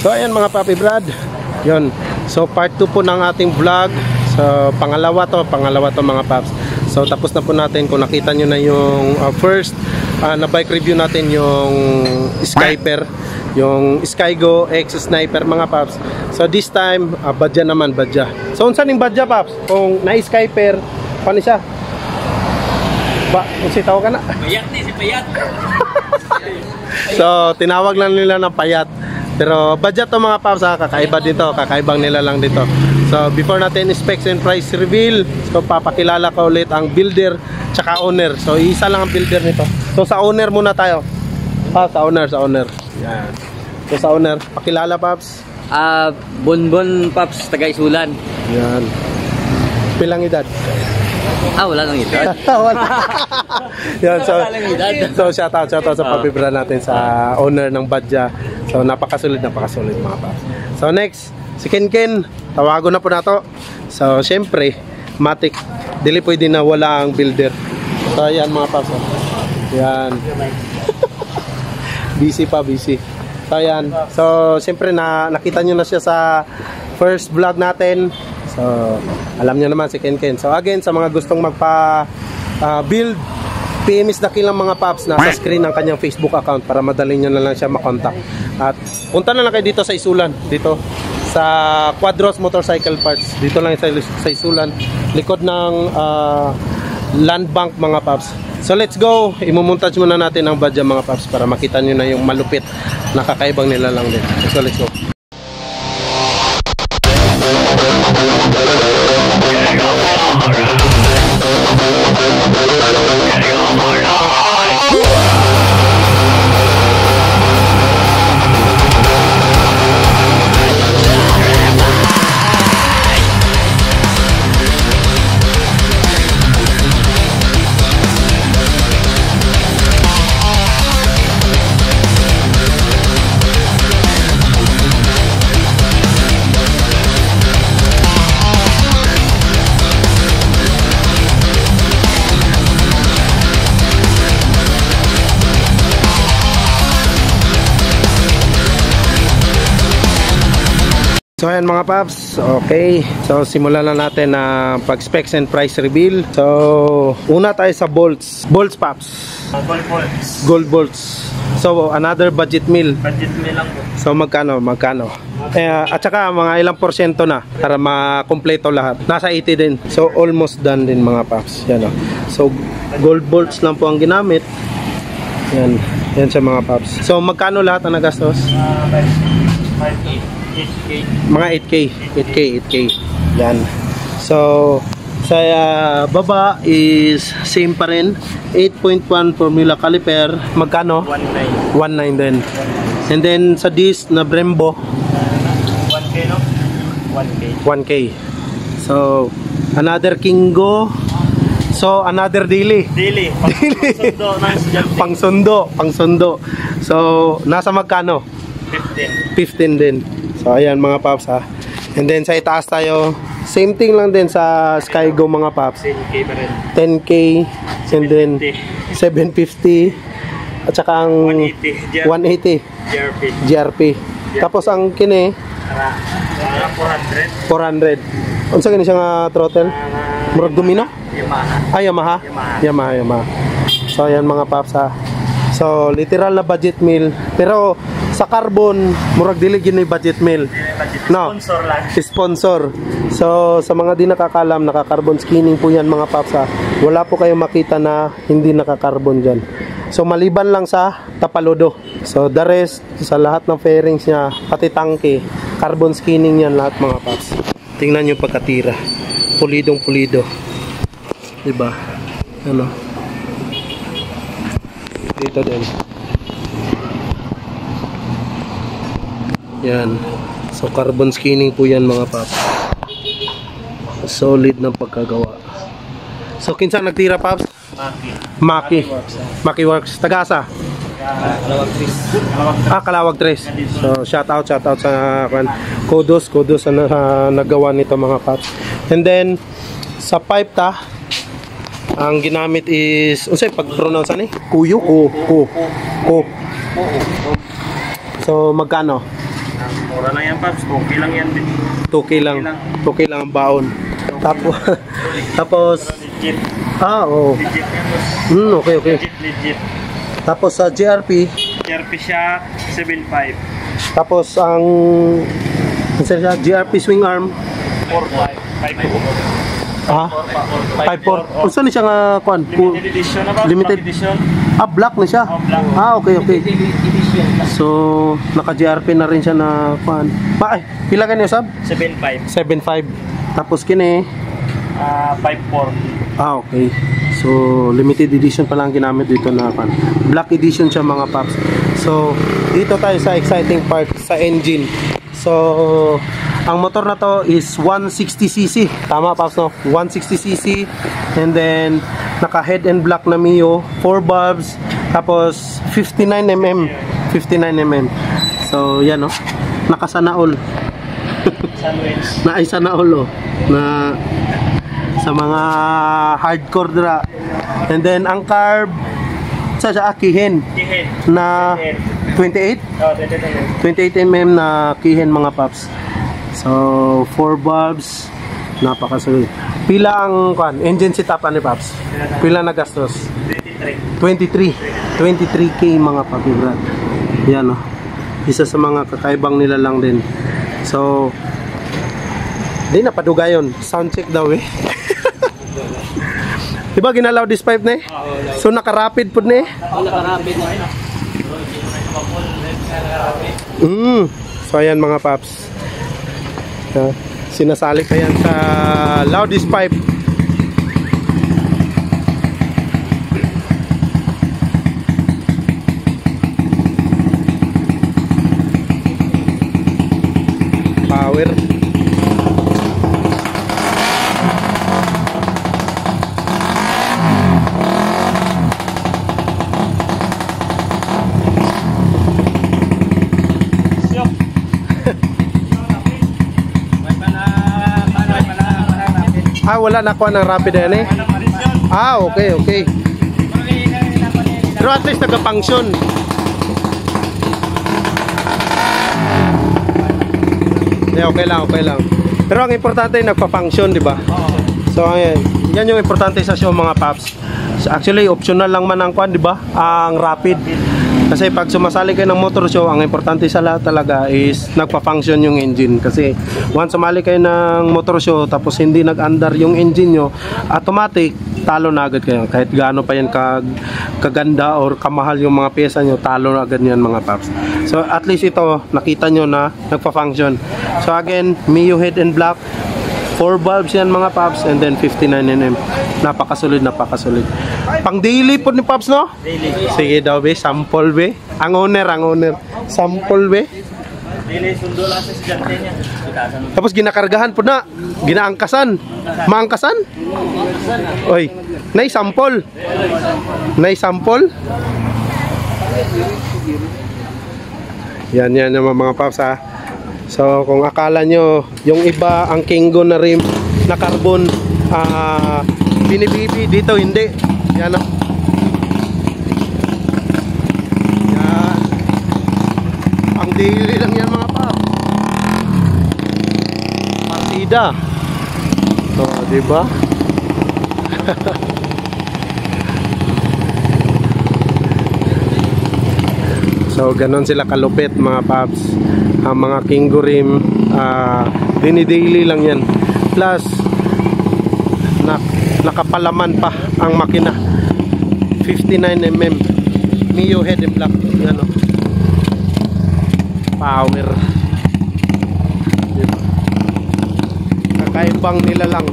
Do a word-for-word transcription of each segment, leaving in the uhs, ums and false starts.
So ayan mga Papi Brad, yun. So part two po ng ating vlog. So pangalawa to, pangalawa to mga Paps. So tapos na po natin, kung nakita nyo na yung uh, first uh, na bike review natin, yung Skyper, yung Skygo X Sniper mga Paps. So this time, uh, badya naman, badya. So unsan yung badya Paps? Kung na-Skyper, paano siya? Ba, kung si tawag ka na? Payat ni, si Payat. So tinawag lang nila ng payat. Pero budget to mga Paps, ha? Kakaiba dito, kakaibang nila lang dito. So before natin specs and price reveal, so papakilala ko ulit ang builder tsaka owner. So isa lang ang builder nito. So sa owner muna tayo. Ah, sa owner, sa owner. Yan. So sa owner, pakilala Paps. Ah, uh, Bonbon Paps, taga Isulan. Yan. Pilang edad? Ah, wala nang edad. Wala. Yan, so, so shout out, shout out sa Papi Brad natin, sa owner ng Badya. So napakasulit, napakasulit mga Paps. So next, si Ken Ken, tawago na po nato. So syempre, matik, dili pwede na wala ang builder. So ayan mga Paps. Yan. Busy pa, busy. So ayan. So syempre na nakita nyo na siya sa first vlog natin. So alam nyo naman si Ken Ken. So again, sa mga gustong magpa uh, build, P M S na kilang mga Paps, nasa screen ng kanyang Facebook account para madali nyo na lang siya makontak. At punta na lang kayo dito sa Isulan, dito sa Quadros Motorcycle Parts, dito lang sa, sa Isulan, likod ng uh, Land Bank mga Paps. So let's go, imumontage muna natin ang Badya mga Paps para makita nyo na yung malupit na kakaibang nila lang din. So let's go. So ayan mga Paps, okay. So simulan na natin na uh, pag specs and price reveal. So una tayo sa bolts. Bolts Paps. Uh, gold bolts. Gold bolts. So another budget meal. Budget meal lang po. So magkano? Magkano? Eh, at saka mga ilang porsyento na para makompleto lahat. Nasa eighty din. So almost done din mga Paps. Yan o. So gold bolts lang po ang ginamit. Yan. Yan sa mga Paps. So magkano lahat ang nagastos? Uh, five K. eight K. Mga eight K, eight K, eight K. Yan. So sa uh, baba is same pa rin, eight point one formula caliper. Magkano? one nine. one nine din. And then sa disc na Brembo, one K no? one K. one K. So another Kingo. So another daily. Daily. Pangsundo ng estudyante. Pangsundo, pangsundo. So nasa magkano? fifteen. fifteen din. So ayan mga Paps ha. And then sa itaas tayo, same thing lang din sa Skygo mga Paps. ten K pa rin. ten K and then seven fifty at saka ang one eighty G R P. G R P. Tapos ang kini four hundred. four hundred. Unsa gani siya nga throttle? Murag Domino? Yamaha. Ah, Yamaha? Yamaha. Yamaha, Yamaha. So ayan mga Paps ha. So literal na budget meal. Pero sa carbon, murag dili gini budget meal. No. Sponsor lang. Sponsor. So sa mga di nakakalam, naka-carbon skinning po yan mga Paps ha. Wala po kayong makita na hindi naka-carbon dyan. So maliban lang sa tapalodo. So the rest, sa lahat ng fairings niya, pati tangke, carbon skinning yan lahat mga Paps. Tingnan nyo pagkatira. Pulidong pulido. Diba? Ano? Dito din. Yan. So carbon skinning po yan mga Paps. Solid ng pagkagawa. So kinsa nagtira Paps? Maki. Maki. Maki Works. Tagasa? Kalawag tres. Ah, Kalawag tres. So shout out, shout out sa kan. Kudos, kudos sa uh, nagawa nito mga Paps. And then sa pipe ta, ang ginamit is, unsay pag-pronounce ani? Kuyo? Ku, ku, ku. So magkano? Mura lang yan, Paps. Okay lang yan din. two K lang. two K lang ang baon. Tapos, tapos, Legit. ah, oo. Legit yan, boss. Hmm, okay, okay. Legit, legit. Tapos sa G R P, G R P siya, seven five. tapos ang, ano siya, G R P swing arm, four five. five four. ah, five four. Kung saan siya nga, kuan? Limited edition na, Paps. Limited. Black edition. Ah, black na siya. Oh, black. Ah, okay, okay. So, naka-G R P na rin siya na, kuan. Ma, ay, pila ka niyo, Sab? seven five. seven five. Tapos kini, Ah, five four. ah, okay. So, limited edition pa lang ginamit dito na pan. Black edition siya mga paps. So, dito tayo sa exciting part sa engine. So, ang motor na to is one sixty c c. Tama paps, no? one sixty c c. And then, naka head and block na Mio, four valves, tapos fifty-nine millimeter. fifty-nine millimeter. So, yan, no? Nakasana all. Sandwich. Na ay sana all, oh. Na sa mga hardcore dra. And then ang carb sa sa kihin Kihin. na twenty-eight Oh, twenty-eight. twenty-eight millimeter na kihin mga paps. So four valves, napakasulid. Pila ang kan engine setup ni paps? Pila na gastos? twenty-three. twenty-three twenty-three K mga papi brad. Yan, oh. Isa sa mga kakaibang nila lang din. So di na padugayon. Sound check daw eh. Diba ginalaw this pipe na eh? So naka-rapid po na eh. Oh, nakarapid na. Mm. So ayan mga paps. Uh, sinasali pa yan sa loudest pipe. Power. Ah, wala na kuha ng rapid yan eh. Ah, okay, okay. Pero at least nagka-function. Yeah, okay lang, okay lang. Pero ang importante nagpa-function, di ba? So, ayan. Yan yung importante sa show mga paps. So, actually, optional lang man ang kuha, di ba? Ang rapid. Kasi pag sumasali kayo ng motor show, ang importante sa lahat talaga is nagpa-function yung engine. Kasi once sumali kayo ng motor show tapos hindi nag-andar yung engine nyo, automatic, talo na agad kayo. Kahit gaano pa yan kag, kaganda or kamahal yung mga pyesa nyo, talo na agad yan mga paps. So at least ito, nakita nyo na nagpa-function. So again, Mio head and block, four valves yan mga paps, and then fifty-nine millimeter. Napakasulid, napakasulid. Pang daily po ni paps, no? Daily. Sige daw be, sample be. Ang owner, ang owner. Sample be. Daily, sundo lang sa estudyante niya. Tapos ginakargahan po na. Ginaangkasan. Maangkasan? Oy, nay sample. Nay sample. Yan, yan yung mga paps ha. So kung akala nyo yung iba ang Kingo na rim na carbon uh, binibibi, dito hindi. Yan o. Yan. Pang daily lang yan mga pa. Partida. So diba? So ganon sila kalupit mga paps. Ang mga Kingo rim, uh, dini-daily lang yan. Plus na, nakapalaman pa ang makina. fifty-nine millimeter Mio head and block. Yan o. Power. Diba? Kakaibang nila lang.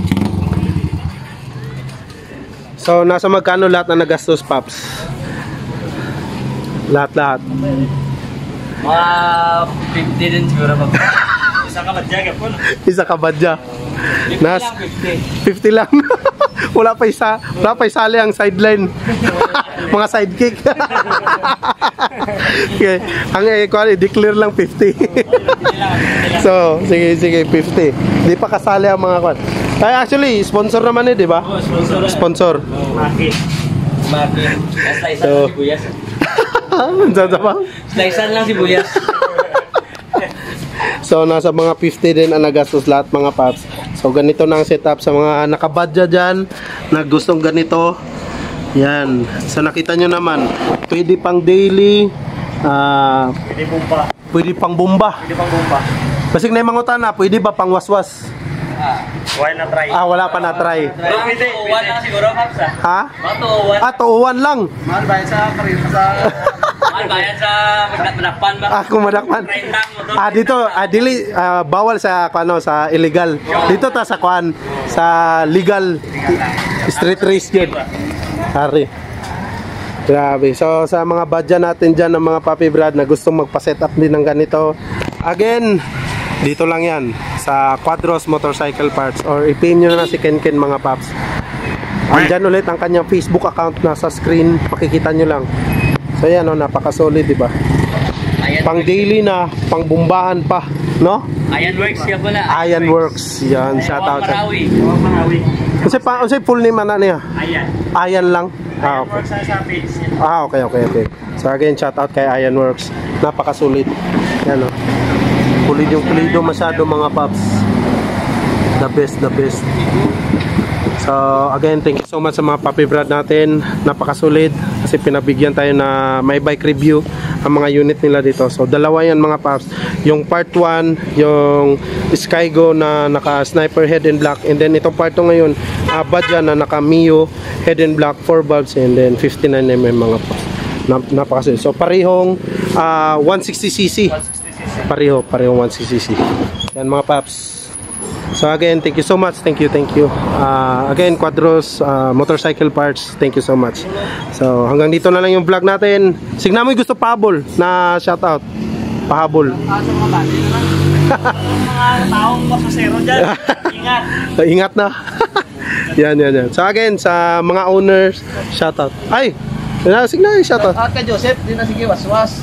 So nasa magkano lahat na nagastos paps? Lahat-lahat. Mga fifty din siguro pa. Isa ka madyaga po, no? Isa ka badya. fifty Nas lang, fifty. fifty lang. Wala pa isa, wala pa isali ang sideline. Mga sidekick. Okay. Ang i-declare declare lang fifty. So, sige sige fifty. Di pa kasali ang mga kwan. Ay actually sponsor naman eh, di ba? Oh, sponsor. Sponsor. Maki. Martin. Slicean So- lang si Buyas. Diyan sa pa? Slicean lang si Buyas. So nasa mga fifty din ang nagastos lahat mga paps. So ganito na ang setup sa mga nakabadya dyan na gustong ganito. Yan. So nakita nyo naman, pwede pang daily, ah, Pwede bumpa. pwede pang bomba. Pwede pang bumpa. Basig na yung mga utana, pwede ba pang waswas? Why na try? Ah, wala pa na try. Pero pwede, Tuuan lang siguro, Paps. ah. Ha? Mga tuuan. Ah, tuuan lang. Mahal ba sa karin sa Mahal bayan sa magdakpan ba? Ah, kumadakpan. Rentang mo doon. Ah, dito, ah, dili, ah, bawal sa, ano, sa illegal. Dito ta sa kwan, sa legal. Street race yun. Hari. Grabe. So, sa mga badya natin dyan ng mga Papi Brad na gustong magpa-set up din ng ganito. Again, dito lang yan. Sa Quadros Motorcycle Parts. Or i-pin nyo na si Ken Ken mga paps. Andyan ulit ang kanyang Facebook account nasa screen. Pakikita nyo lang. So, yan o. Oh, napaka-solid, diba? Pang daily na, pang bumbahan pa. No? Iron Works siya pala. Iron Works. Yan. Shout out. Marawi. Huwag Marawi. Kasi pa, kasi full name na niya. Ayan. Iron lang. Ah, okay. Works sa sa page niya. Ah, okay, okay, okay. So again, shout out kay Ironworks. Napakasulit. Yan o. Pulido, pulido masyado mga paps. The best, the best. So again, thank you so much sa mga Papi Brad natin. Napakasulit. Kasi pinabigyan tayo na may bike review ang mga unit nila dito. So dalawa yan mga paps. Yung part one, yung Skygo na naka sniper head and block. And then itong part two ngayon, uh, Badja na naka Mio head and block, four bulbs, and then fifty-nine millimeter mga paps. Nap napakasulit. So parehong uh, one sixty c c. Pareho, parehong one sixty c c. Yan mga paps. So again, thank you so much. Thank you, thank you. Uh, again, Quadros uh, Motorcycle Parts. Thank you so much. So hanggang dito na lang yung vlog natin. Signa mo gusto pahabol na shoutout. Pahabol. Ah, sa mga bati naman. Mga taong pasasero dyan. Ingat. Ingat na. Yan, yan, yan. So again, sa mga owners, shoutout. Ay! Signa yung shoutout. At ka Joseph, di na sige waswas.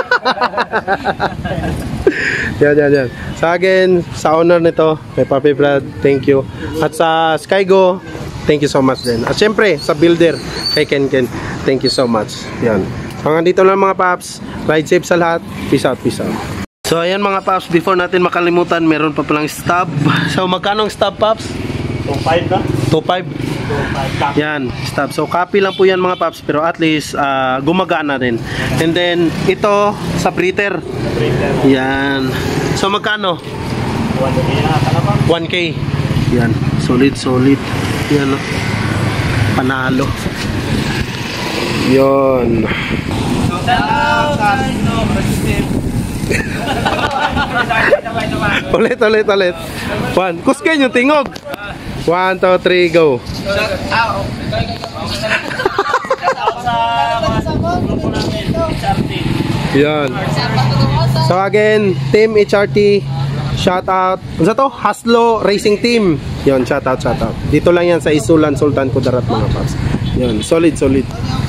Yan, yan, yan. Sa again, sa owner nito, kay Papi Brad, thank you. At sa Skygo, thank you so much din. At syempre, sa builder, kay Ken Ken, thank you so much. Yan. So hanggang dito lang mga paps. Ride safe sa lahat. Peace out, peace out. So ayan mga paps, before natin makalimutan, meron pa palang stub. So magkano ang stub paps? two five na? two five. two five. Yan, stub. So copy lang po yan mga paps, pero at least uh, gumagana rin. And then ito sa breather. Yan. So magkano? one K. Yan, solid solid. Yan oh. Panalo. Yon. ulit ulit ulit. One. Kusken yung tingog. One, two, three, go. Yan. So again, Team H R T, shout out. Ano to? Haslo Racing Team. Yan, shout out, shout out. Dito lang yan sa Isulan, Sultan Kudarat mga paps. Yan, solid, solid.